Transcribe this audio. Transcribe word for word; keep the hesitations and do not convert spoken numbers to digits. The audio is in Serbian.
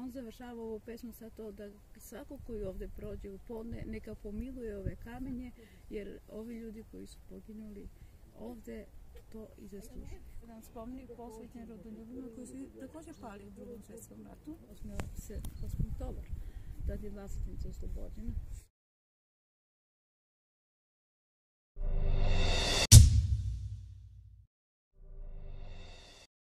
on završava ovu pesmu sa to da svako koji ovde prođe u podne neka pomiluje ove kamenje, jer ovi ljudi koji su poginuli ovde to i zaslužuju. Jedan spomenik posvećen rodoljubima koji su takođe pali u Drugom svetskom ratu, osmi oktobar, tad je Vlasotinca oslobođena.